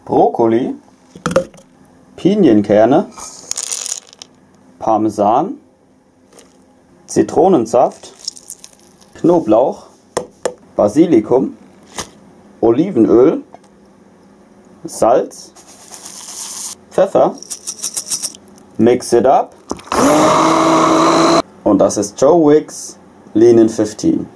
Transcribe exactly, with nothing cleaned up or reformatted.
Brokkoli, Pinienkerne, Parmesan, Zitronensaft, Knoblauch, Basilikum, Olivenöl, Salz, Pfeffer. Mix it up. Und das ist Joe Wicks Lean in fünfzehn.